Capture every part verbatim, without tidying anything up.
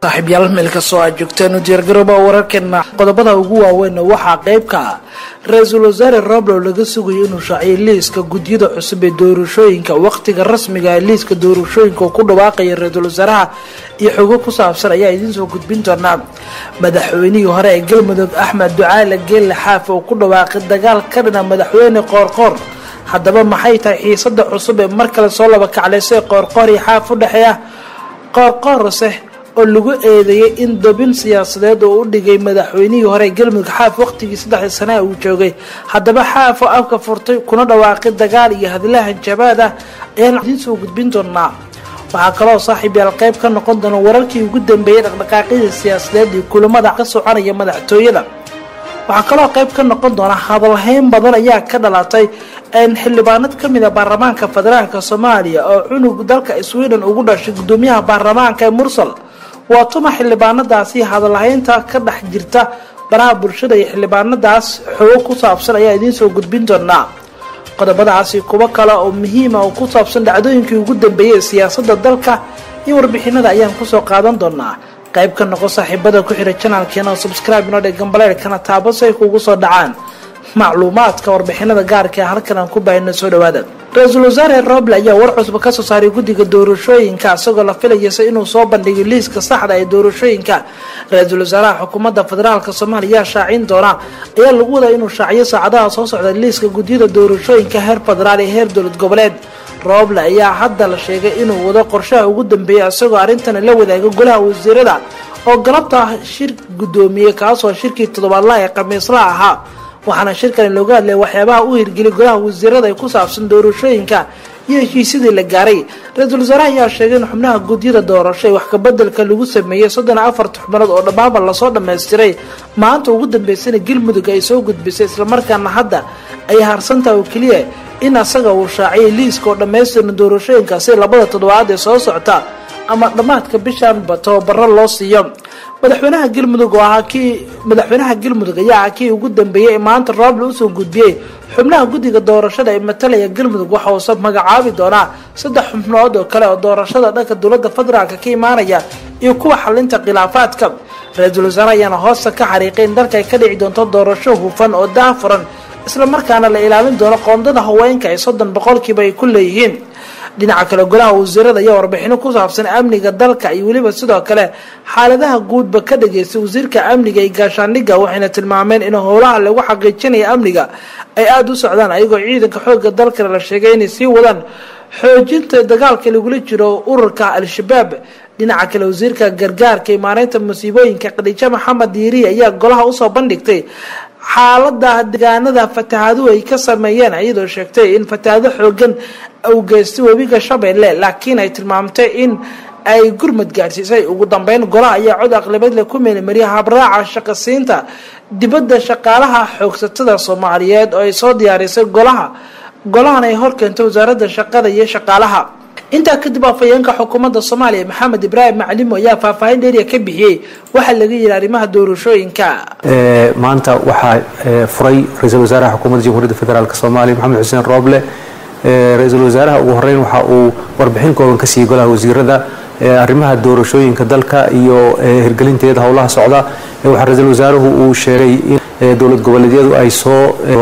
صاحب يال ملك سو joogteen u diyaar garooba wararkeena qodobada ugu waaweyn waxa qayb ka Ra'iisul Wasaare Roble laga sugay inuu shaaciyo liiska gudiyada cusub ee doorashooyinka waqtiga rasmiga ah liiska doorashooyinka ku dhawaaqay Ra'iisul Wasaaraha iyo xogo ku saabsan ayaa idin soo gudbin doona madaxweynihii hore ee Galmudug Axmed Ducaale Geelle Xaaf oo ku dhawaaqay dagaal ka dhana madaxweyne Qoorqoor haddaba maxay tahay xiisada cusub ee mar kale soo laba kacleysay Qoorqoor iyo Xaaf u dhaxeeya Qoorqoor oo lagu eedeeyay in dabin siyaasadeed oo u dhigay madaxweynihii hore Galmudug Xaaf waqtigii saddex sano uu joogay haddaba Xaaf oo afka furtay kuna dhawaaqay dagaal iyo hadlaha jabaad ah ayaan idin soo gudbin doonaa waxa kale oo saaxiibayaal qayb ka noqon doona wararkii ugu dambeeyay dhaqdhaqaaqyada siyaasadeed iyo kulamada ka soconaya madaxtooyada waxa kale oo qayb ka noqon doona hadalhayn badan ayaa ka dhalatay in xildhibaanad kamid ah baarlamaanka federaalka Soomaaliya oo cunug dalka Sweden ugu dhashay gudoomiyaha baarlamaanka Mursal waa tuma xildhibaanadaasi hadalhaynta ka dhax jirta baraha bulshada iyo xildhibaanadaas xoog ku saabsan ayaa idin soo gudbin doona qodobadaasi kuwa kale oo muhiim ah oo ku saabsan dhacdooyinkii ugu dambeeyay siyaasadda dalka iyo warbixinada ayaan ku soo qaadan doonaa qayb ka noqo saaxiibada ku xira channelkeena oo subscribe inoo dhigam baleerkana taabo si ay kugu soo dhacaan macluumaadka warbixinada gaarka ah halkan aan ku baahino soo dhawaada Ra'iisul Wasaare Roble ayaa war cusub ka soo saaray guddiga doorashooyinka asagoo la filayay inuu soo bandhigo liiska saxda ah ee doorashooyinka Ra'iisul Wasaaraha xukuumadda federaalka Soomaaliya shaacin doona ayaa lagu wadaa inuu shaaciyo saacadaha soo socda liiska guddiyada doorashooyinka heer federaal iyo heer dowlad goboleed Roble ayaa hadda la sheegay inuu wado qorshaha ugu dambeeyay asagoo arintan la wadaaga golaha wasiirada oo galabta shir gudoomiye kaas oo shirkii toddobaadlaha ee Khamiisla ahaa waxaana shirkan looga hadlay waxyaabaha uu hirgeliyay golaha wasiirada ay ku saabsan doorashooyinka iyo heshiisyadii la gaaray Ra'iisul Wasaaraha ayaa sheegay in xubnaha guddiyada doorashada wax ka bedelka lagu sameeyay soddon iyo afar xubnood oo dhammaan la soo dhameystiray maanta ugu dambeysay Galmudug ay soo gudbisay isla markaana hadda ay harsanta oo kaliya in asaga uu shaaciyay liiska oo dhameystiran doorashooyinka si labada toddobaad ee soo socota ama dhamaadka bishan bato barra loo siiyo madaxweynaha Galmudug oo ahaa kii madaxweynaha Galmudug ayaa kii ugu dambeeyay maanta Roble u soo gudbiyay xubnaha guddiga doorashada ee matalaya Galmudug waxa uu sab magacaabi doona saddex xubnood oo kale oo doorashada dhanka dowladda federaalka ka imaanaya iyo kuwa xalinta khilaafaadka Ra'iisul Wasaaraha ayaa hoosta ka xariiqay in dalka ay ka dhici doonto doorasho hufan oo daahfuran isla markaana la ilaalin doono qoondada haweenka ee soddon boqolkiiba ay ku leeyihiin dhinaca kale golaha wasiirada ayaa warbixino ku saabsan amniga dalka iyo waliba sidoo kale xaaladaha guudba ka dhageystay wasiirka amniga ee gaashaandhigga waxayna tilmaameen in howlaha lagu xaqiijinayo amniga ay aad u socdaan ayagoo ciidanka xoogga dalka la sheegay inay sii wadaan xoojinta dagaalka lagula jiro ururka al-shabaab dhinaca kale wasiirka gargaarka ee maareynta musiibooyinka Khadiija Maxamed Diiri ayaa golaha u soo bandhigtay xaalada deegaanada fatahaadu ay ka sameeyeen iyadoo sheegtay in fatahaado xoogan uu geystay webiga Shabeelle laakiin ay tilmaamtay in ay gurmad gaarsiisay ugu dambeyn golaha ayaa cod aqlabiyad leh ku meelmariyay habraaca shaqasiinta dibadda shaqaalaha xoogsatada Soomaaliyeed oo ay soo diyaarisay golaha golahan ay horkeentay wasaaradda shaqada iyo shaqaalaha inta kadib afayeenka xukuumadda Soomaaliya Maxamed Ibraahim Macalimo ayaa faahfaahin dheeri ka bixiyay waxa laga yiri arrimaha doorashooyinka ee maanta waxa furay Ra'iisul Wasaaraha xukuumadda Jamhuuriyadda Federaalka Soomaaliya Maxamed Xuseen Roble Ra'iisul Wasaaraha ugu horeyn waxa uu warbixin kooban ka siiyay golaha wasiirada arrimaha doorashooyinka dalka iyo hirgelinteeda howlaha socda waxa Ra'iisul Wasaaruhu uu sheegay in dowlad goboleedyadu ay soo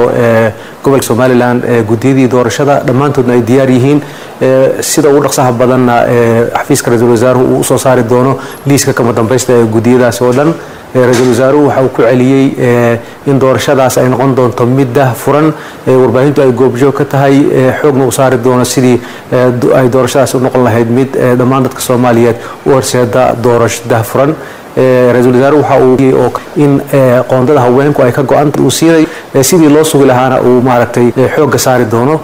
gobolka Somaliland gudiyadii doorashada dhamaantoodna ay diyaar yihiin sida ugu dhaqsaha badan xafiiska Ra'iisul Wasaaruhu uu soo saari doono liiska kama dambaysta ee gudiyadaas oo dhan Ra'iisul Wasaaruhu waxa uu ku celiyay in doorashadaas ay noqon doonto mid daahfuran warbaahintu ay goobjoog ka tahay xoogna u saari doono sidii ay doorashadaas u noqon lahayd mid dhammaan dadka Soomaaliyeed u horseeda doorasho daahfuran Ra'iisul Wasaaruhu waxa uu in qoondada haweenku ay ka go'an uu siiyay sidii loo sugi lahaana uu maaragtay xoogga saari doono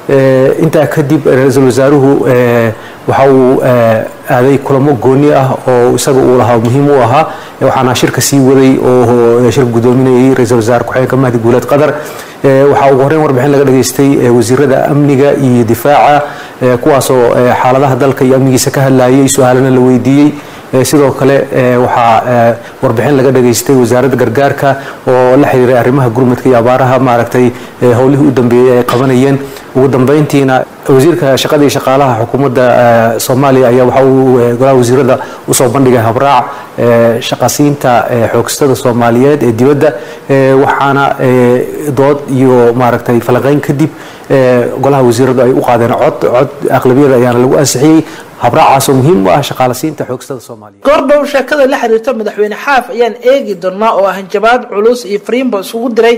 inta kadib Ra'iisul Wasaaruhu waxa uu aaday kulamo gooni ah oo isaga uu lahaa muhiim u ahaa waxaana shirka sii waday oo shir gudoominayay Ra'iisul Wasaare ku-xigeenka Mahdi Guuleed Qadar waxa ugu horeyn warbixin laga dhageystay wasiirada amniga iyo difaaca kuwaas oo xaaladaha dalka iyo amnigiisa ka hadlayay su'aalana la weydiiyay sidoo kale waxa warbixin laga dhageystay wasaaradda gargaarka oo la xiriiray arrimaha gurmadka iyo abaaraha maaragtay howlihii u dambeeyay ay qabanayeen ugu dambeyntiina wasiirka shaqada iyo shaqaalaha xukuumadda Soomaaliya ayaa waxa uu golaha wasiirada u soo bandhigay habraac shaqasiinta xoogstada Soomaaliyeed ee dibadda waxaana dood iyo maaragtay falaqayn kadib golaha wasiirada ay u qaadeen cod cod aqlabiyada ayaana lagu ansixiyay habraacaas oo muhiim u ah shaqaalasiinta xoogstada Soomaaliya. Gordhow sheekada la xiriirta madaxweyne Xaaf ayaan eegi doonaa oo hanjabaad culus iyo fariinba isugu diray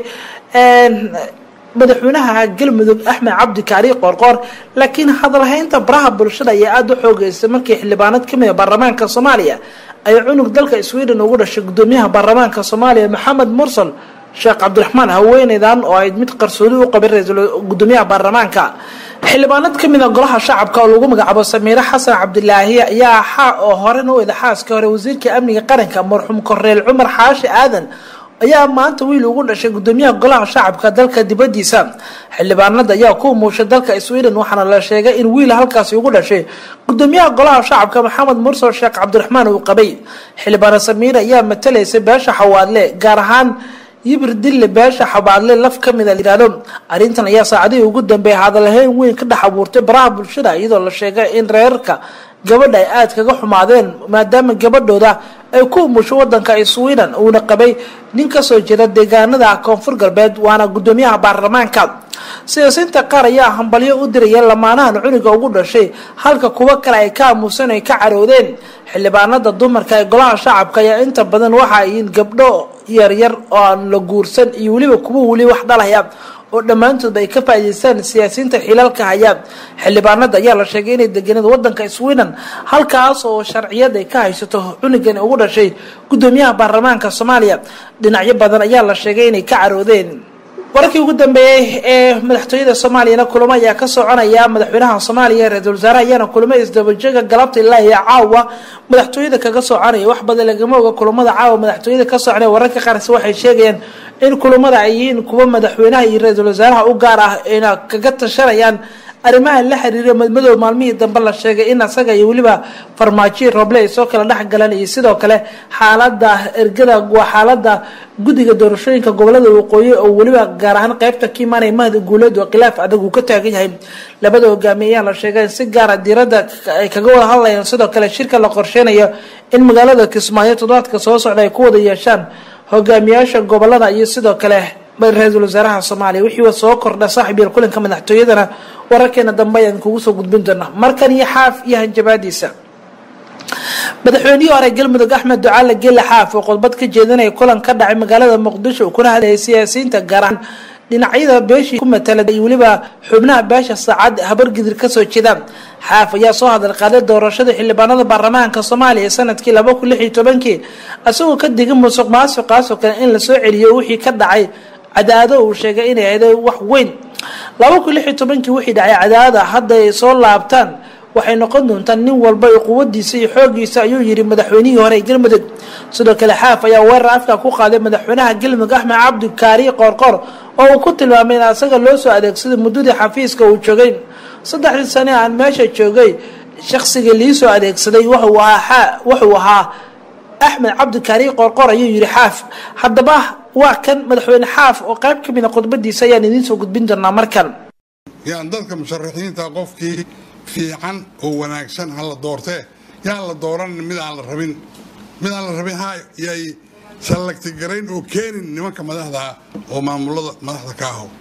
madaxweynaha Galmudug Axmed Cabdi Kaari Qorqor laakiin hadalhaynta baraha bulshada ayaa aad u xoogeysay markii xildhibaanad ka mid ah baarlamaanka Soomaaliya ay cunug dalka Sweden ugu dhashay gudoomiyaha baarlamaanka Soomaaliya Maxamed Mursal Sheekh Cabdiraxmaan haweeneydan oo ay mid qarsoodi u qabay ra'iisul gudoomiyaha baarlamaanka xildhibaanad ka mid ah golaha shacabka oo lagu magacaabo Samiira Xasan Cabdilaahi ayaa xaa oo hore noo wada xaaska hore wasiirka amniga qaranka marxuum Korneel Cumar Xaashi Aadan ayaa maanta wiil ugu dhashay gudoomiyaha golaha shacabka dalka dibadiisa xildhibaanada ayaa ku muushay dalka Sweden waxaana la sheegay in wiil halkaas ugu dhashay gudoomiyaha golaha shacabka Maxamed Mursal Sheekh Cabdiraxmaan uu qabay xildhibaan Samiira ayaa matalaysay beesha Xawaadle gaar ahaan yibir dille beesha Xawaadle laf kamid ah yiraahdo arintan ayaa saacadii ugu dambeeyay hadalhayn weyn ka dhex abuurtay baraha bulshada iyadoo la sheegay in reerka gabadha ay aad kaga xumaadeen maadaama gabadhooda ay ku musho wadanka Sweden uu qabay nin ka soo jeeda deegaanada Koonfur Galbeed waana gudoomiyaha baarlamaanka siyaasiyiinta qaar ayaa hambalyo u diray lamaanahan cuniga ugu dhashay halka kuwa kale ay ka aamusan ay ka caroodeen xildhibaanada dumarka ee golaha shacabka ayaa inta badan waxa ay gabdho yar yar oo aan la guursan iyo waliba kuwa wali wax dhalaya oo dhamaantood ay ka faa'iideystaan siyaasiyiinta xilalka haya xildhibaanada ayaa la sheegay inay deegaanada wadanka Sweden halkaas oo sharciyad ay ka haysato cunigan ugu dhashay gudoomiyaha baarlamaanka Soomaaliya dhinacyo badan ayaa la sheegay inay ka caroodeen warkii ugu dambeeyay ee madaxtooyada Soomaaliya kulamo ayaa ka soconaya madaxweynaha Soomaaliya ra'iisul wasaaraha ayaana kulamo isdabajooga galabta ilaa iyo caawa madaxtooyada kaga soconaya wax badan lagama oga kulamada caawa madaxtooyada ka soconaya wararka qaar waxay sheegayaan in kulamada ay yihiin kuwa madaxweynaha iyo ra'iisul wasaaraha u gaar ah in kaga tashanayaan arrimaha la xiriira madmadow maalmihii dambe la sheegay in asaga iyo waliba farmaajo Roble soo kala dhax galan iyo sidoo kale xaaladda ergada waa xaaladda gudiga doorashooyinka gobolada waqooyi oo waliba gaar ahaan qaybta Kiimaanay Mahdi Guuleed oo khilaaf adag uu ka taagan yahay labada hogaamiyayaal la sheegay si gaar ah diiradda ay kaga wada hadlayaan sidoo kale shirka la qorsheenayo in magaalada Kismaayo toddobaadka soo socda ay ku wada yeeshaan hogaamiyaasha gobolada iyo sidoo kale ra'iisul wasaaraha Soomaaliya wixii soo kordha saaxiibada kulanka madaxtooyadana wararkeena dambe ayaan kugu soo gudbin doonaa markan iyo Xaaf iyo hanjabaadiisa madaxweynaha hore Galmudug Axmed Ducaale Geele Xaaf oo qodbad ka jeedinaya kulan ka dhacay magaalada Muqdisho kuna hadlayay siyaasiyiinta gaar ahaan dhinacyada beeshii ku matalay iyo waliba xubnaha beesha saacad habar gidir ka soo jeeda Xaaf ayaa soo hadal qaaday doorashada xildhibaanada baarlamaanka Soomaaliya sanadkii laba kun iyo lix iyo toban asagoo ka digay musuqmaasuqaas oo kale in la soo celiyo wixii ka dhacay cadaado uu sheegay inay ahayd wax weyn laba kun iyo lix iyo toban wixii dhacay cadaada hadda ay soo laabtaan waxay noqon doontaa nin walba oo quwadiisa iyo xoogiisa ayuu yiri madaxweynihii hore Galmudug sidoo kale Xaaf ayaa weerar afka ku qaaday madaxweynaha Galmudug Axmed Cabdi Kaari Qorqor oo uu ku tilmaamay in asaga loo soo adeegsaday muddadii xafiiska uu joogay saddex sano aan meesha joogay shakhsiga li soo adeegsaday wuxuu ahaa wuxuu ahaa Axmed Cabdi Kaari Qorqor ayuu yiri Xaaf haddaba waa kan madaxweyne Xaaf oo qayb ka mid ah qodbadiisa ayaan idin soo gudbin doonaa markan yaan dadka musharaxiinta qofkii fiican oo wanaagsan hal doortee yaan la dooran mid aan la rabin mid aan la rabin ha yay salagti gareyn oo keenin nimanka madaxda oo maamulada madaxda ka ah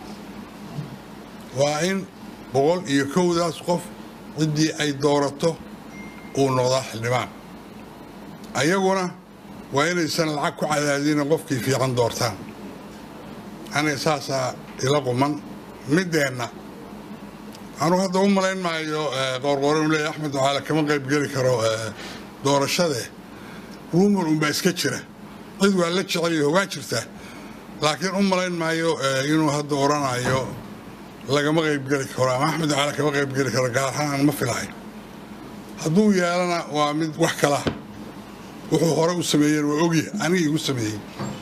waa in boqol iyo kowdaas qof cidii ay doorato oo noqda xildhibaan ayaguna waa inaysan lacag ku cadaadin qofkii fiican doortaan ana saasa ila quman mideena anu hadda u malayn maayo Qorqor inuu leeyahay Axmed Ducaale kama qayb gali karo doorashada rumor un baa iska jira cid waa la jecel yahay waa jirta laakiin u malayn maayo inuu hadda oranayo lagama qayb gali karo Axmed Ducaale kama qayb gali karo gaar ahaan ma filaay hadduu yeelana waa mid wax kala wuxuu hore u sameeyay waa ogi aniga igu sameeyay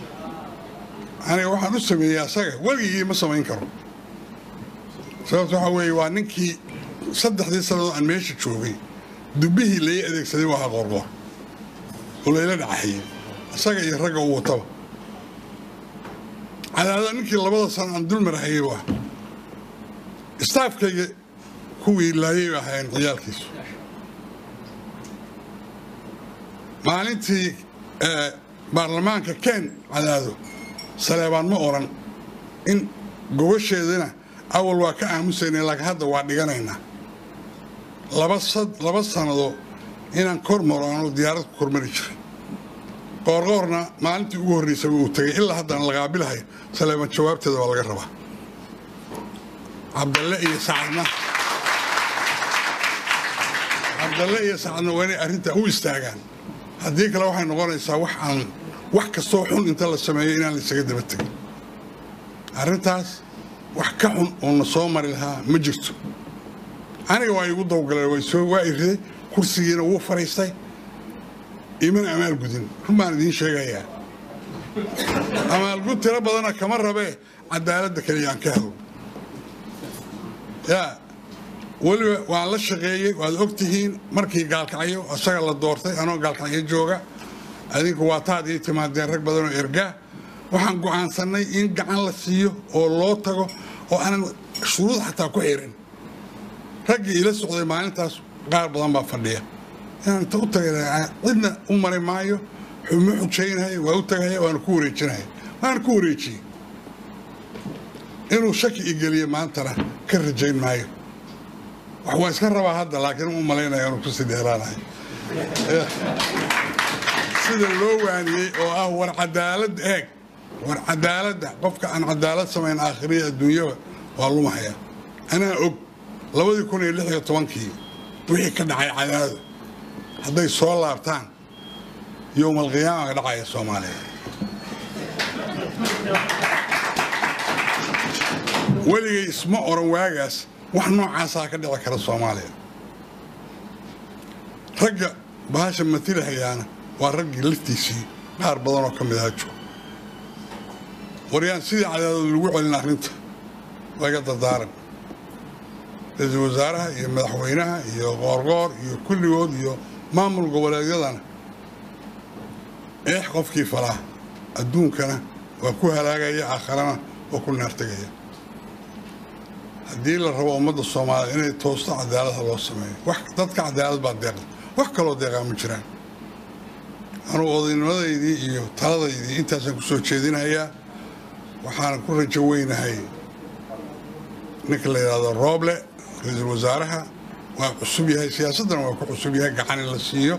aniga waxaan u sameeyay asaga waligii ma samayn karo sababtoo waxa weeye waa ninkii saddexdii sano aan meesha joogay dubihii la adeegsaday waa Qorqor oo la dhacay asaga iyo ragga uu wato cadaada ninkii labada sano aan dul marayay waa istaafkayga kuwii laayay baa ahayn ciyaalkiisu maalintii baarlamaanka keen cadaado saleebaan ma oran in gobasheedana awal waa ka aamusaynay laakiin hadda waa dhiganaynaa laba sanado inaan kor maro aanu diyaarad ku kormari jiray qoorqoorna maalintii ugu horreysay uu tagay ilaa haddaan lagaabilahay saleebaan jawaabteeda waa laga rabaa cabdalle iyo sacadna cabdalle iyo sacadna waa inay arrintaa u istaagaan haddii kale waxay noqonaysaa wax aan wax kastoo xun inta la sameeyo inaan la isaga daba tegin arrintaas wax ka xun oo na soo mari lahaa ma jirto aniga waa igu dawgaleen waa i riday kursigiina wuu fadhiistay imana amaal gudin run baan idiin sheegayaa amaalgud tiro badana kama rabee cadaaladda kaliyaan ka helo yaa weliba waan la shaqeeyey waad og tihiin markii gaalkacyo isaga la doortay anoo gaalkacyo jooga adinku waa taad ii timaadeen rag badanoo ergaa waxaan go'aansannay in gacan la siiyo oo loo tago oo aanan shuruud xataa ku xirin raggii ila socday maalintaas qaar badan baa fadhiya inaan inta u tagay cidna u mari maayo xuma xujaynaya waa u tagaya waana ku wareejinaya waana ku wareejiyey inuu shaki igeliye maantana ka rajayn maayo wax waa iska rabaa hadda laakiin u malaynaya inuu ku sii dheeraanayo sida loo waaniyey oo ah war cadaalad eeg war cadaaladda qofka aan cadaalad samayn aakhiriya adduunyaba waa lumahaya anaa og labadii kun iyo lix iyo tobankii wixii ka dhacay cadaado hadday soo laabtaan yowmalqiyaamaga dhacaya soomaaliya weligay isma oran waagaas wax noocaasaa ka dhici kara soomaaliya ragga bahasha matilahayaana waa raggii laftiisii qaar badan oo ka mid aha joog waryaan sidii cadaadood lagu celin arrinta laga dardaaran ra-iisul wasaaraha iyo madaxweynaha iyo qoorqoor iyo kulligood iyo maamul goboleedyadana eex qofkii falaa adduunkana waa ku halaagaya aakharana waa ku naartegaya haddii la rabo ummadda soomaaliya inay toosto cadaaladha loo sameeyo wax dadka cadaalad baa deeqda wax kaloo deeqaa ma jiraan anuu odaynimadaydii iyo taladaydii intaasaan ku soo jeedinayaa waxaana ku rajo weynahay ninka la yidhaahdo rooble ra-iisul wasaaraha waa cusub yahay siyaasaddana waa ku cusub yahay gacan in la siiyo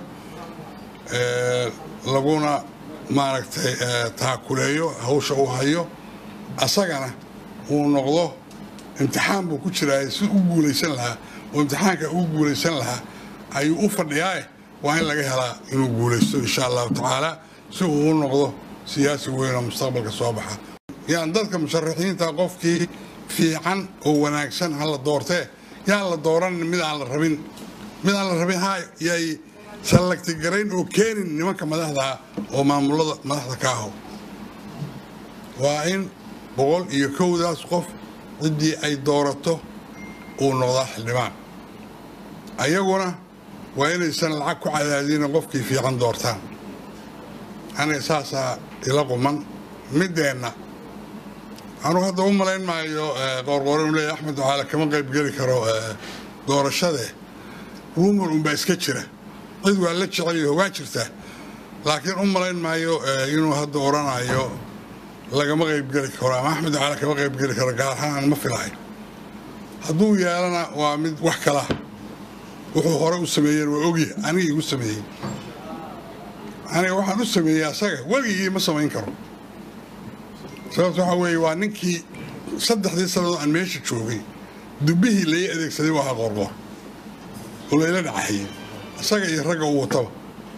laguna maaragtay taakuleeyo hawsha uu hayo asagana uu noqdo imtixaan buu ku jiraay si u guulaysan lahaa oo imtixaanka uu guulaysan lahaa ayuu u fadhiyaae waa in laga helaa inuu guulaysto insha allahu tacaala si uu u noqdo siyaasi weyn oo mustaqbalka soo baxa yaan dadka musharaxiinta qofkii fiican oo wanaagsan ha la doortee yaan la dooran mid aan la rabin mid aan la rabin ha yay sallagti garayn oo keenin nimanka madaxda oo maamulada madaxda ka aho waa in boqol iyo kowdaas qof ciddii ay doorato uu noqdaa xildhibaan ayaguna waa inaysan lacag ku cadaadina qofkii fiican doortaan aniga saasaa ila quman middeenna anuu hadda u malayn maayo qoorqoor inu leeyahy axmed ducaale kama qayb geli karo doorashade ruumar unbaa iska jira cid waa la jeceliyo waa jirtaa laakiin u malayn maayo inuu hadda oranayo lagama qaybgeli karo ama axmed ducaale kama qaybgeli karo gaar ahaan ma filahay hadduu yeelana waa mid wax kala wuxuu hore u sameeyeen waa ogya aniga igu sameeyey aniga waxaan u sameeyey asaga weligii ma samayn karo sababta waxaa weeye waa ninkii saddexdii sannadood aan meesha joogay dubbihii lai adeegsaday waa qoorqoor oo layla dhacahayey isaga iyo ragga u wataba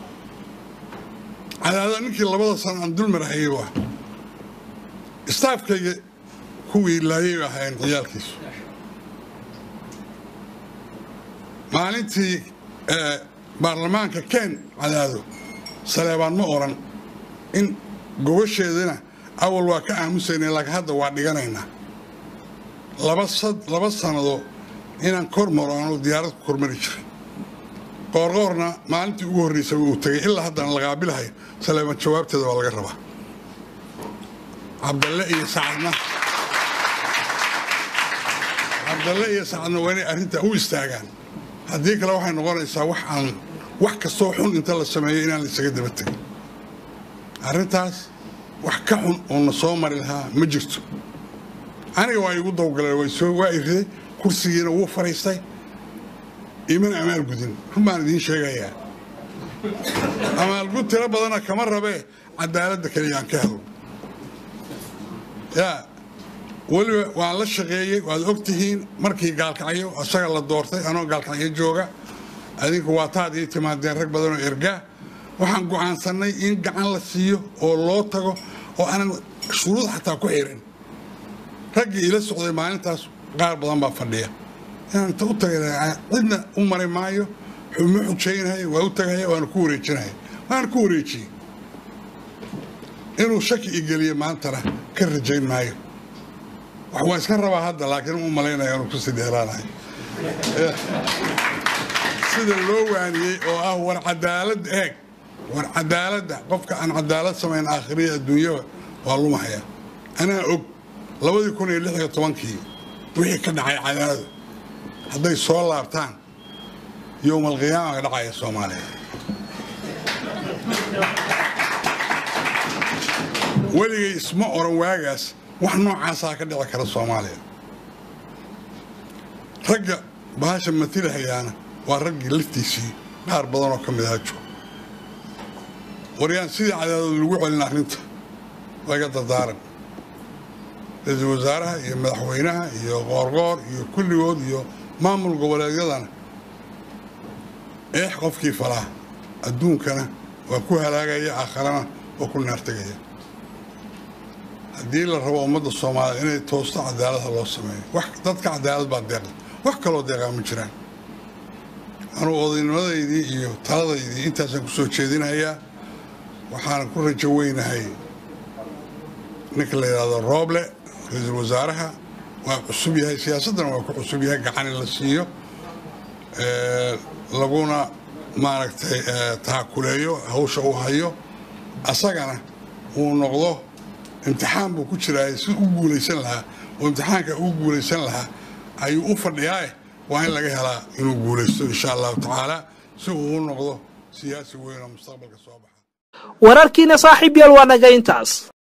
cadaada ninkii labada sano aan dul marahayey waa istaafkayga kuwii laayay baa ahayn ciyaalkiisu maalintii baarlamaanka keen cadaado saleebaan ma oran in gobasheedana awal waa ka aamusaynay laakiin hadda waa dhiganaynaa laba sanado inaan kor maro aanu diyaarad ku kormari jiray qoorqoorna maalintii ugu horreysay uu tagay ilaa haddaan lagaabilahay saleebaan jawaabteeda waa laga rabaa cabdalle iyo sacadna cabdalle iyo sacadna waa inay arrintaa u istaagaan haddii kale waxay noqonaysaa wax aan wax kastoo xun inta la sameeyo inaan la isaga daba tegin arrintaas wax ka xun oo na soo mari lahaa ma jirto aniga waa igu dawgaleen way soo waa iriday kursigiina wuu fariistay iman amaal gudin rumaan idiin sheegayaa amaal gud tiro badana kama rabe cadaaladda kaliyaan ka helo yaa waliba waan la shaqeeyey waad ogtihiin markii gaalkacyo asaga la doortay anoo gaalkacyo jooga adinku waa taad ii timaadeen rag badan oo ergaa waxaan go'aansanay in gacan la siiyo oo loo tago oo aanan shuruud xataa ku xirin raggii ila socday maalintaas qaar badan baa fadhiya inaan inta u tagay cidna u mari maayo xumo xujaynahay waa u tagaya waana ku wareejinahay waana ku wareejiyey inuu shaki igeliyo maantana ka rajayn maayo wax waan iska rabaa hadda laakiin u malaynaya inuu kusii dheeraanahay sida loo waaniyey oo ah war cadaalad eeg war cadaaladda qofka aan cadaalad samayn aakhiriya adduunyada waa lumahaya anaa og labadii kun iyo lix iyo tobankii wixii ka dhacay cadaaladu hadday soo laabtaan yowm alqiyaama ka dhacaya soomaaliya weligay isma oran waagaas wax noocaasaa ka dhici kara soomaaliya ragga bahasha matilahayaana waa raggii laftiisii qaar badan oo ka mid aha joogo waryaan sidii cadaalad lagu celin arrinta laga dardaaran ra-iisul wasaaraha iyo madaxweynaha iyo qoorqoor iyo kulligood iyo maamul goboleedyadana eex qofkii falaa adduunkana waa ku halaagaya aakharana waa ku naartegaya haddii la rabo ummadda soomaaliya inay toosto cadaaladha loo sameeyo wax dadka cadaalad baa deeqda wax kaloo deeqaa ma jiraan anuu odaynimadaydii iyo taladaydii intaasaan ku soo jeedinayaa waxaan ku rajo weynahay ninka la yidhaahdo Rooble ra-iisul wasaaraha waa cusub yahay siyaasaddana waa ku cusub yahay gacan in la siiyo laguna maaragtay taakuleeyo hawsha uu hayo asagana uu noqdo imtixaan buu ku jiraa si uu guulaysan lahaa oo imtixaanka uu guulaysan lahaa ayuu u fadhiyaa waa in laga helaa inuu guulaysto insha allahu tacaala si uu u noqdo siyaasi weyn oo mustaqbalka soo baxa wararkiina saaxiib yaal waa naga intaas